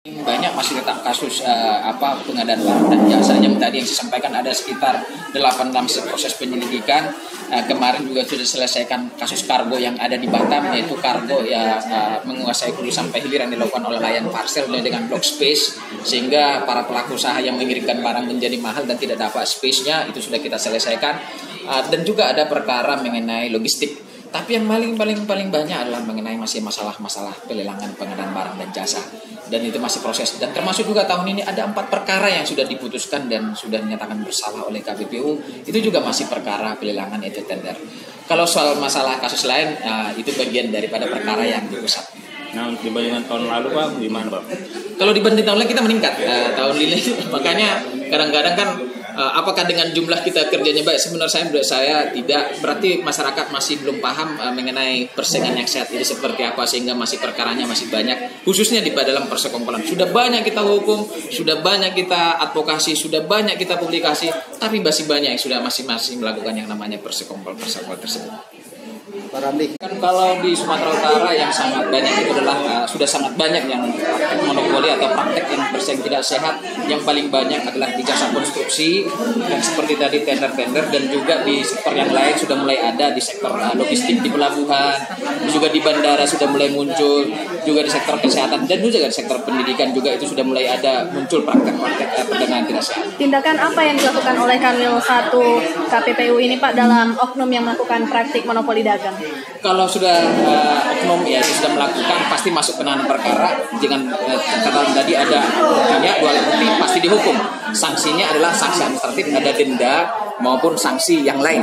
Banyak masih tetap kasus pengadaan barang dan jasa yang tadi yang saya sampaikan ada sekitar 8 proses penyelidikan. Kemarin juga sudah selesaikan kasus kargo yang ada di Batam, yaitu kargo menguasai hulu sampai hilir yang dilakukan oleh Lion Parcel dengan block space, sehingga para pelaku usaha yang mengirimkan barang menjadi mahal dan tidak dapat space-nya itu sudah kita selesaikan. Dan juga ada perkara mengenai logistik. Tapi yang paling banyak adalah mengenai masih masalah pelelangan pengadaan barang dan jasa, dan itu masih proses. Dan termasuk juga tahun ini ada 4 perkara yang sudah diputuskan dan sudah dinyatakan bersalah oleh KPPU. Itu juga masih perkara pelelangan, itu tender. Kalau soal masalah kasus lain, itu bagian daripada perkara yang di pusat. Nah, dibandingkan tahun lalu Pak, gimana Pak? Kalau dibanding tahun lalu kita meningkat tahun ini. Makanya kadang-kadang kan apakah dengan jumlah kita kerjanya baik? Menurut saya tidak. Berarti masyarakat masih belum paham mengenai persaingan yang sehat ini seperti apa, sehingga masih perkaranya masih banyak, khususnya di dalam persekongkolan. Sudah banyak kita hukum, sudah banyak kita advokasi, sudah banyak kita publikasi, tapi masih banyak yang sudah masih melakukan yang namanya persekongkol tersebut. Pak Ramli. Kan kalau di Sumatera Utara yang sangat banyak itu adalah sudah sangat banyak yang praktek monopoli atau praktek yang bersaing tidak sehat. Yang paling banyak adalah di jasa konstruksi, dan seperti tadi tender-tender, dan juga di sektor yang lain sudah mulai ada, di sektor logistik di pelabuhan, juga di bandara sudah mulai muncul, juga di sektor kesehatan, dan juga di sektor pendidikan juga itu sudah mulai ada muncul praktek-praktek perdagangan tidak sehat. Tindakan apa yang dilakukan oleh Kanwil 1 KPPU ini Pak dalam oknum yang melakukan praktik monopoli dagang? Kalau sudah oknum ya sudah melakukan, pasti masuk penanganan perkara. Dengan kata tadi ada buktinya, 2 alat bukti, pasti dihukum. Sanksinya adalah sanksi administratif, ada denda maupun sanksi yang lain.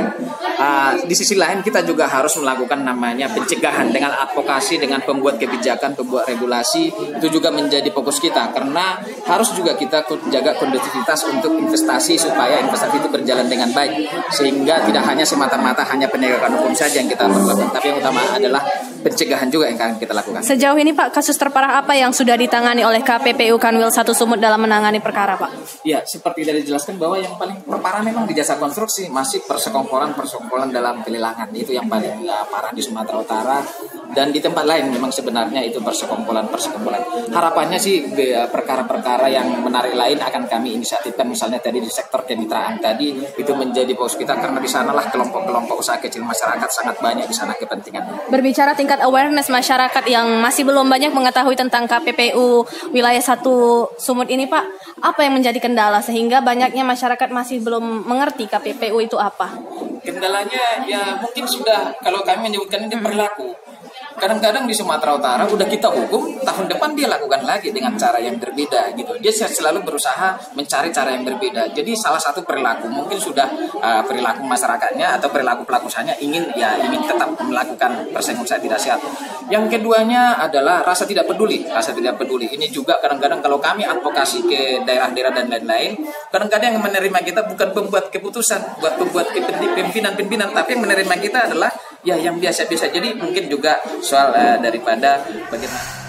Di sisi lain kita juga harus melakukan namanya pencegahan dengan advokasi, dengan pembuat kebijakan, pembuat regulasi. Itu juga menjadi fokus kita, karena harus juga kita jaga kondusivitas untuk investasi supaya investasi itu berjalan dengan baik, sehingga tidak hanya semata-mata hanya penegakan hukum saja yang kita perlakukan, tapi yang utama adalah pencegahan juga yang akan kita lakukan. Sejauh ini Pak, kasus terparah apa yang sudah ditangani oleh KPPU Kanwil 1 Sumut dalam menangani perkara Pak? Ya, seperti tadi dijelaskan bahwa yang paling parah memang di jasa konstruksi, masih persekongkolan dalam pelelangan. Itu yang paling parah di Sumatera Utara, dan di tempat lain memang sebenarnya itu persekongkolan. Harapannya sih perkara-perkara yang menarik lain akan kami inisiatifkan, misalnya tadi di sektor kemitraan tadi, itu menjadi fokus kita, karena di sanalah kelompok-kelompok usaha kecil masyarakat sangat banyak di sana kepentingan. Berbicara tingkat awareness masyarakat yang masih belum banyak mengetahui tentang KPPU wilayah 1 Sumut ini Pak, apa yang menjadi kendala sehingga banyaknya masyarakat masih belum mengerti KPPU itu apa? Kendalanya ya mungkin sudah, kalau kami menyebutkan ini perilaku. Kadang-kadang di Sumatera Utara udah kita hukum, tahun depan dia lakukan lagi dengan cara yang berbeda gitu. Dia selalu berusaha mencari cara yang berbeda. Jadi salah satu perilaku mungkin sudah perilaku masyarakatnya atau perilaku pelaku usahanya ingin tetap melakukan persaingan usaha tidak sehat. Yang keduanya adalah rasa tidak peduli. Ini juga kadang-kadang kalau kami advokasi ke daerah-daerah dan lain-lain, kadang-kadang yang menerima kita bukan pembuat keputusan, pembuat pimpinan, tapi yang menerima kita adalah ya yang biasa-biasa. Jadi mungkin juga soal daripada bagaimana